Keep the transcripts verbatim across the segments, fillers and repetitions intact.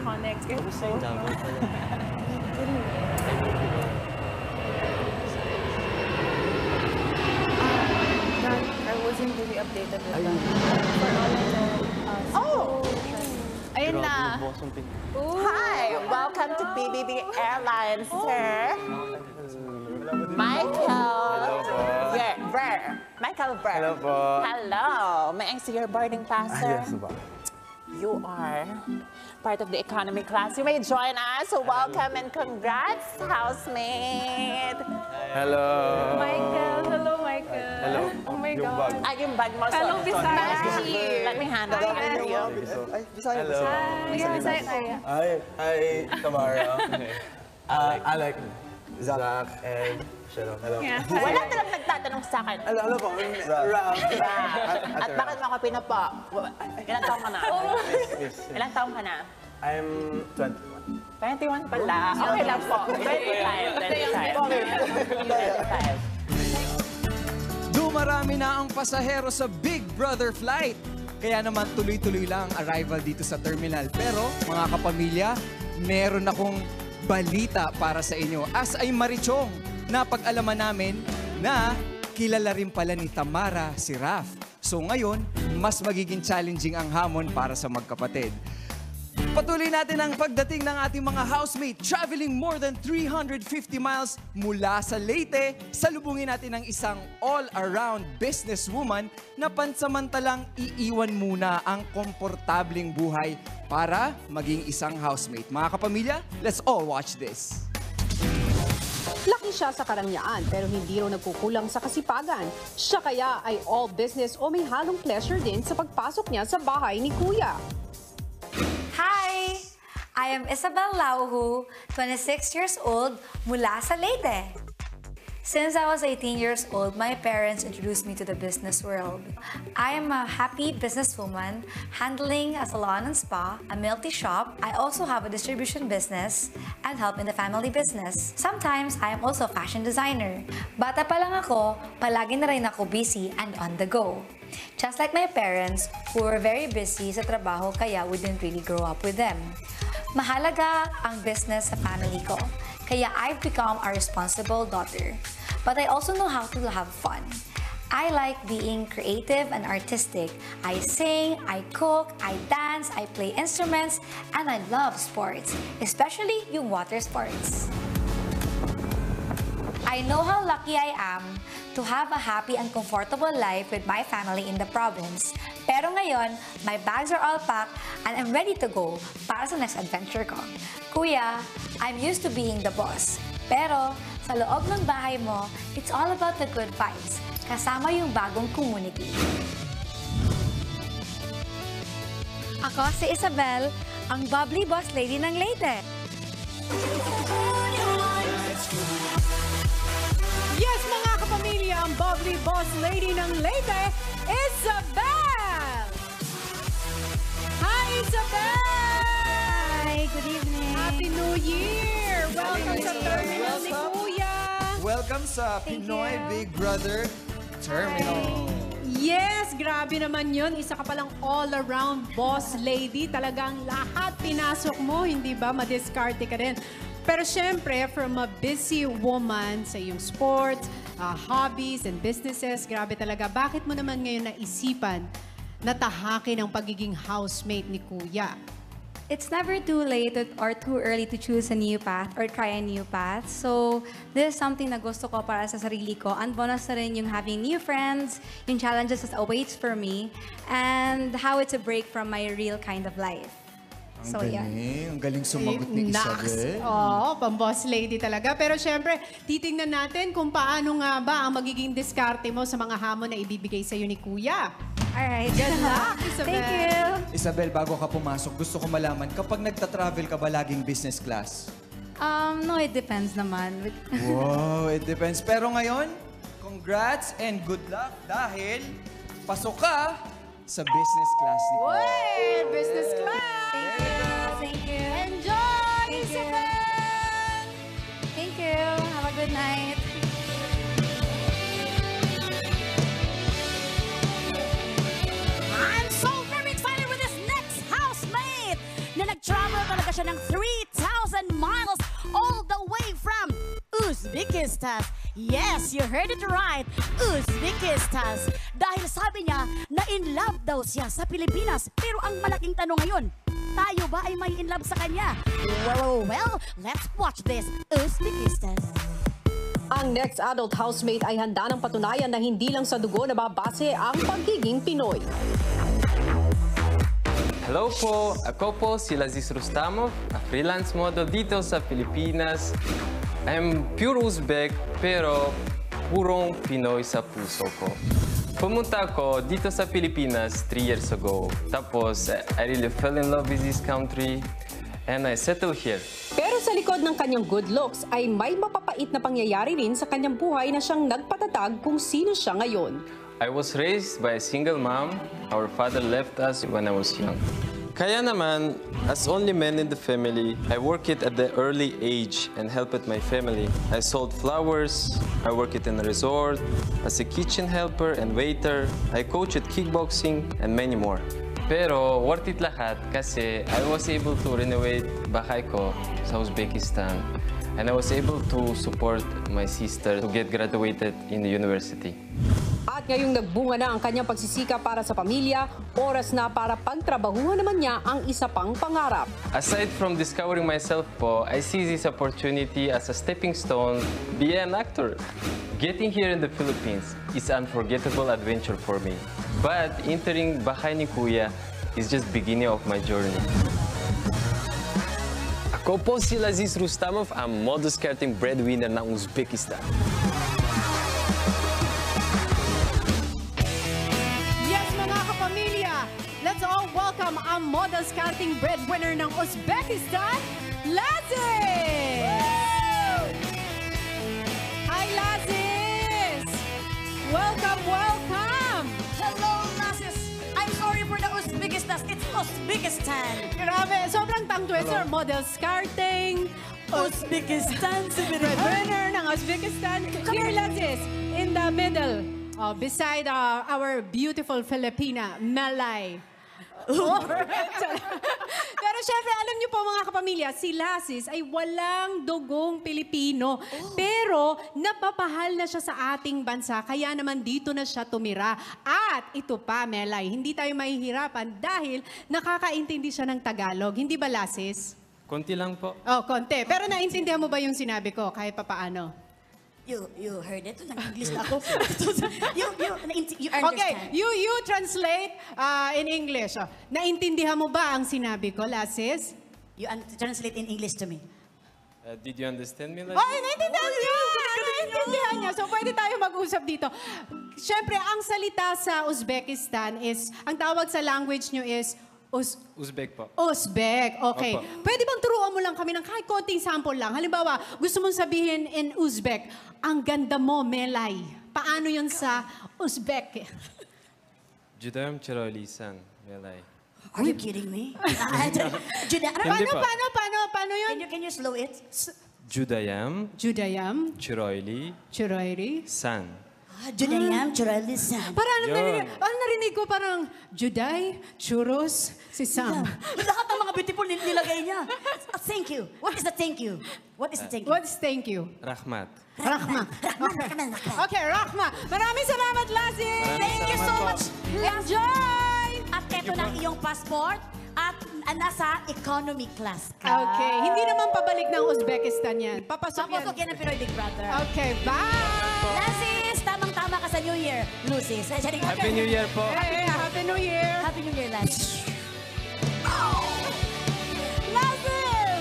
iconic. It's so... Double pala. What do you mean? I wasn't really updated with that. For all I know, uh, oh! Ayun na. Hi! Welcome to P B B Airlines, sir. Michael. Hello po. Yeah, Ver. Michael Ver. Hello po. Hello. May I see your boarding pass, sir? Ah, yes po. You are part of the economy class. You may join us. So welcome and congrats, housemate. Hello. Michael. Hello, Michael. Hello. Oh my Yung God. bag. Ay, yung bag mo. Hello, Bisaya. Let me handle it for you. Ay, Bisaya. Hello. Hi, Bisaya tayo. Hi, hi, Thamara. Uh, Aleck, Zach, and Shelo. Hello. Yeah. Wala talagang nagtatanong sa akin. Ano, ano po? Ralph. At bakit mo ako pinapa? Ilang taong ka na? Ilang taong ka na? I'm twenty-one. twenty-one pala. Okay lang po. twenty-five. twenty-five. Dumarami na ang pasahero sa Big Brother flight. Kaya naman tuloy-tuloy lang ang arrival dito sa terminal. Pero mga kapamilya, meron akong balita para sa inyo. As ay Marichong, napag-alaman namin na kilala rin pala ni Thamara si Raph. So ngayon, mas magiging challenging ang hamon para sa magkapatid. Patuloy natin ang pagdating ng ating mga housemate traveling more than three hundred fifty miles mula sa Leyte. Salubungin natin ang isang all-around businesswoman na pansamantalang iiwan muna ang komportabling buhay para maging isang housemate. Mga kapamilya, let's all watch this. Laki siya sa karangyaan pero hindi raw nagkukulang sa kasipagan. Siya kaya ay all business o may halong pleasure din sa pagpasok niya sa bahay ni Kuya. Hi! I am Isabel Lauhu, twenty-six years old, mula sa Leyte. Since I was eighteen years old, my parents introduced me to the business world. I am a happy businesswoman, handling a salon and spa, a milk tea shop. I also have a distribution business and help in the family business. Sometimes, I am also a fashion designer. Bata pa lang ako, palagi na rin ako busy and on the go. Just like my parents, who were very busy sa trabaho kaya we didn't really grow up with them. Mahalaga ang business sa family ko, kaya I've become a responsible daughter. But I also know how to have fun. I like being creative and artistic. I sing, I cook, I dance, I play instruments, and I love sports, especially yung water sports. I know how lucky I am to have a happy and comfortable life with my family in the province. Pero ngayon, my bags are all packed and I'm ready to go para sa next adventure ko. Kuya, I'm used to being the boss. Pero sa loob ng bahay mo, it's all about the good vibes, kasama yung bagong community. Ako si Isabel, ang bubbly boss lady ng Leyte. Yes, mga kapamilya, ang bubbly boss lady ng Leyte, Isabel! Hi, Isabel! Hi, good evening. Happy New Year! Welcome sa terminal ni Welcome. Kuya! Welcome sa Thank Pinoy you. Big Brother Terminal. Yes, grabe naman yun. Isa ka palang all-around boss lady. Talagang lahat pinasok mo, hindi ba? Madiskarte ka rin. Pero syempre, from a busy woman sa iyong sports, uh, hobbies, and businesses, grabe talaga. Bakit mo naman ngayon naisipan na tahakin ang pagiging housemate ni Kuya? It's never too late or too early to choose a new path or try a new path. So, this is something na gusto ko para sa sarili ko. And bonus na rin yung having new friends, yung challenges that awaits for me, and how it's a break from my real kind of life. Ang So, galing. yeah. Ang galing sumagot ni Isabel. Oo, pang-boss lady talaga. Pero syempre, titingnan natin kung paano nga ba ang magiging diskarte mo sa mga hamon na ibibigay sa iyo ni Kuya. Alright. Good luck, Isabel. Thank you. Isabel, bago ka pumasok, gusto ko malaman, kapag nagta-travel ka ba laging business class? Um, no, it depends naman. Wow, it depends. Pero ngayon, congrats and good luck dahil pasok ka sa business class ni Kuya. Uy, business class! Thank you. Thank you. Enjoy, Thank you. Isabel! Thank you. Have a good night. I'm so very excited with this next housemate na nag-travel talaga siya ng three thousand miles all the way from Uzbekistan. Yes, you heard it right. Uzbekistan. Dahil sabi niya na in love daw siya sa Pilipinas. Pero ang malaking tanong ngayon, tayo ba ay may in love sa kanya? Well, well, let's watch this. Uzbekistan. Ang next adult housemate ay handa ng patunayan na hindi lang sa dugo nababase ang pagiging Pinoy. Hello po! Ako po si Laziz Rustamov, a freelance model dito sa Pilipinas. I'm pure Uzbek, pero purong Pinoy sa puso ko. Pumunta ako dito sa Pilipinas three years ago. Tapos, I really fell in love with this country and I settled here. Pero sa likod ng kanyang good looks ay may mapapait na pangyayari rin sa kanyang buhay na siyang nagpatatag kung sino siya ngayon. I was raised by a single mom. Our father left us when I was young. Kaya naman, as only man in the family, I work it at the early age and help it my family. I sold flowers, I work it in a resort, as a kitchen helper and waiter, I coach at kickboxing, and many more. Pero worth it lahat kasi I was able to renovate bahay ko sa Uzbekistan. And I was able to support my sister to get graduated in the university. At ngayong nagbunga na ang kanyang pagsisika para sa pamilya, oras na para pagtrabahuhan naman niya ang isa pang pangarap. Aside from discovering myself po, I see this opportunity as a stepping stone to be an actor. Getting here in the Philippines is an unforgettable adventure for me. But entering Bahay ni Kuya is just beginning of my journey. Ako po si Laziz Rustamov, ang model skirting breadwinner ng Uzbekistan. Let's all welcome ang model scouting breadwinner ng Uzbekistan, Laziz! Hi, Laziz! Welcome, welcome! Hello, Laziz. I'm sorry for the Uzbekistan. It's Uzbekistan. Grabe, sobrang tongue twister. Model scouting, Uzbekistan, si breadwinner ng Uzbekistan. Here, Laziz, in the middle, uh, beside uh, our beautiful Filipina, Malay. Pero syempre, alam niyo po mga kapamilya, si Laziz ay walang dugong Pilipino. Pero napapahal na siya sa ating bansa, kaya naman dito na siya tumira. At ito pa, Melay, hindi tayo mahihirapan dahil nakakaintindi siya ng Tagalog. Hindi ba, Laziz? Konti lang po. Oh, konti. Pero naintindihan mo ba yung sinabi ko kahit papaano? You you heard it? Nag-English na ako. you, you, you understand. Okay, you you translate uh, in English. Oh. Naintindihan mo ba ang sinabi ko, Laziz? You translate in English to me. Uh, did you understand me? Like? Oh, naintindihan niya! Naintindihan niya. So, pwede tayo mag-usap dito. Siyempre, ang salita sa Uzbekistan is, ang tawag sa language nyo is Uz Uzbek po. Uzbek, okay. Opo. Pwede bang turuan mo lang kami ng kahit konting sample lang? Halimbawa, gusto mong sabihin in Uzbek, ang ganda mo, Melay. Paano yun sa Uzbek? Judayam chirolisan, Melay. Are you kidding me? Juda, ano, Paano, Hindi pa. paano, paano, paano yun? can you can you slow it? Judayam Judayam, chiroili Chiroiri. san. Ah, Judayam, churalisan. Parang ano Yun. narinig, parang narinig ko parang Juday, Churros, si Sam. Lahat ng mga beautiful nil- nilagay niya. Ah, thank you. What is the thank you? What is the thank you? What is thank you? Rahmat. Rahma. Rahman, Rahman. Okay, Rahma. Maraming salamat, Laziz. Thank you so much. Enjoy! At eto na ang iyong passport at ah, nasa economy class ka. Okay, hindi naman pabalik ng Uzbekistan yan. Papasok yan. Papasok yan ang Pinoy Big Brother. Okay, bye! Laziz, tamang-tama ka sa New Year. Lucy, sa Happy New Year po. Hey, Happy New Year! Happy New Year, Laziz. Laziz!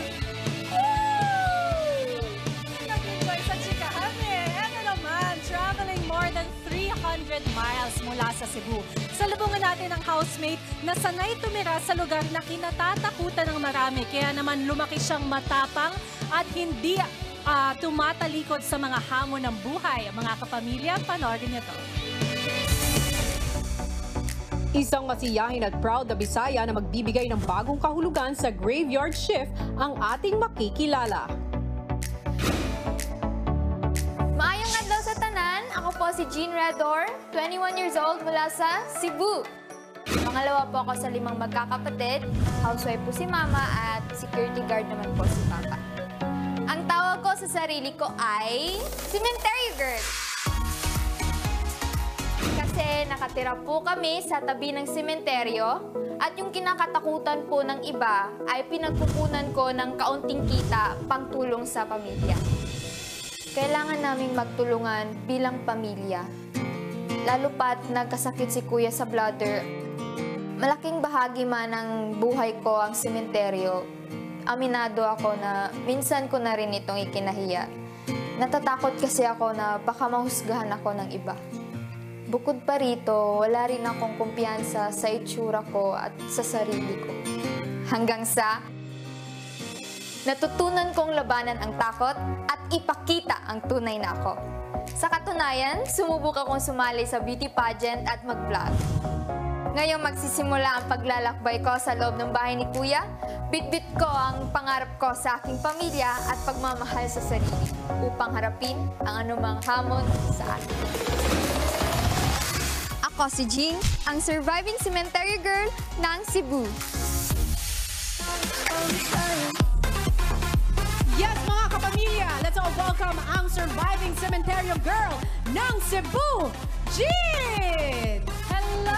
Nag-enjoy sa chikahan eh. Ano naman, traveling more than three hundred miles mula sa Cebu. Salubungan natin ang housemate na sanay tumira sa lugar na kinatatakutan ng marami. Kaya naman lumaki siyang matapang at hindi uh, tumatalikod sa mga hamon ng buhay. Mga kapamilya, panoorin niyo to. Isang masiyahin at proud na Bisaya na magbibigay ng bagong kahulugan sa graveyard shift ang ating makikilala. Maayong adlaw sa tanan, ako po si Jean Redor, twenty-one years old mula sa Cebu. Pangalawa po ako sa limang magkakapatid, housewife po si Mama at security guard naman po si Papa. Ang tawag ko sa sarili ko ay cemetery girl. Kasi nakatira po kami sa tabi ng sementeryo at yung kinakatakutan po ng iba ay pinagkukunan ko ng kaunting kita pangtulong sa pamilya. Kailangan naming magtulungan bilang pamilya. Lalo pat nagkasakit si Kuya sa bladder. Malaking bahagi man ng buhay ko ang sementeryo. Aminado ako na minsan ko na rin itong ikinahiya. Natatakot kasi ako na baka mahusgahan ako ng iba. Bukod pa rito, wala rin akong kumpiyansa sa itsura ko at sa sarili ko. Hanggang sa natutunan kong labanan ang takot at ipakita ang tunay na ako. Sa katunayan, sumubok akong sumali sa beauty pageant at mag-vlog. Ngayong magsisimula ang paglalakbay ko sa loob ng bahay ni Kuya, bitbit ko ang pangarap ko sa aking pamilya at pagmamahal sa sarili upang harapin ang anumang hamon sa akin. Ako si Jean, ang surviving cemetery girl ng Cebu. Yes, mga kapamilya, let's all welcome ang surviving cemetery girl ng Cebu, Jean! Hello!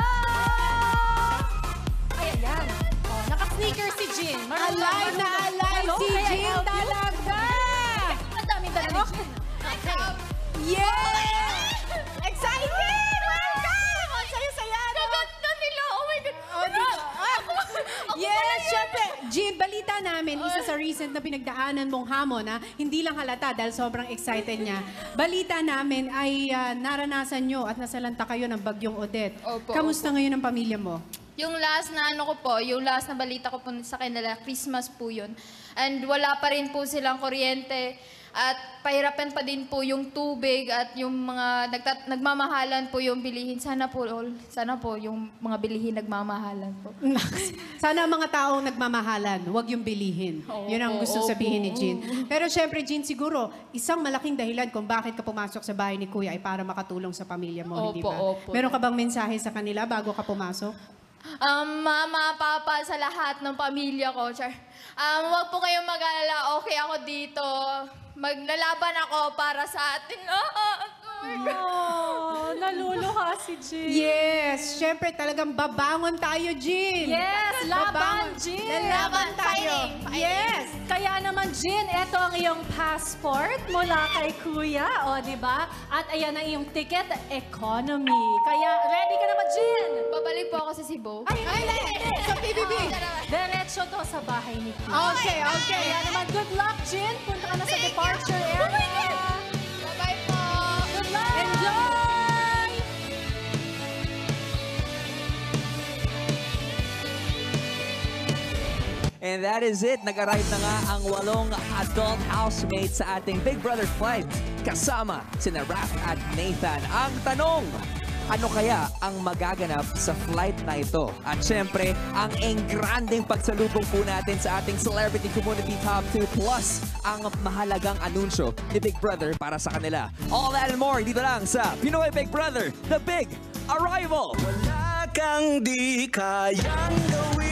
Ayan, yan. Oh, naka-sneaker si Jean. Marunong- Alay na marunong- alay Hello, si kaya Jean help you? talaga! Ang dami dala ni Jean. Okay. Yes! Excited! Welcome! Ang saya-saya, no? Ganda nila! Oh my God! Oh, di ba? Yes, syempre. Jean, balita namin, isa sa recent na pinagdaanan mong hamon, ha? Hindi lang halata dahil sobrang excited niya. Balita namin ay ah, naranasan nyo at nasalanta kayo ng bagyong Odette. Opo, Kamusta ngayon ang pamilya mo? Yung last na ano ko po, yung last na balita ko po sa kanila, Christmas po yun. And wala pa rin po silang kuryente at pahirapan pa din po yung tubig at yung mga nagtat nagmamahalan po yung bilihin. Sana po, all, sana po yung mga bilihin nagmamahalan po. Sana ang mga taong nagmamahalan, huwag yung bilihin. Oo, Yun ang gusto opo, sabihin ni Jean. oo. Pero syempre, Jean, siguro, isang malaking dahilan kung bakit ka pumasok sa bahay ni Kuya ay para makatulong sa pamilya mo, hindi Opo, ba? opo. Meron ka bang mensahe sa kanila bago ka pumasok? Um, mama, papa, sa lahat ng pamilya ko, char. Um, huwag po kayong mag-alala, okay ako dito. Maglalaban ako para sa atin lahat. Oh, naluluha si Jean. Yes, syempre talagang babangon tayo, Jean. Yes, laban, Babangon. Jean. Lalaban tayo. Fighting, fighting. Yes. Kaya naman, Jean, ito ang iyong passport mula kay Kuya, o, di ba? At ayan ang iyong ticket, economy. Kaya, ready ka na ba, Jean? Babalik po ako sa Cebu. Ay, ay, ay, ay, sa P B B. Diretso to sa bahay ni Kuya. Okay, okay. Kaya naman, good luck, Jean. Punta ka na sa departure area. Bye-bye po. Good luck! Enjoy! And that is it. Nag-arrive na nga ang walong adult housemates sa ating Big Brother flight. Kasama sina Raph at Nathan. Ang tanong, ano kaya ang magaganap sa flight na ito? At syempre, ang engranding pagsalubong po natin sa ating Celebrity Community Top two plus ang mahalagang anunsyo ni Big Brother para sa kanila. All that and more dito lang sa Pinoy Big Brother, The Big Arrival! Wala kang di kayang gawin.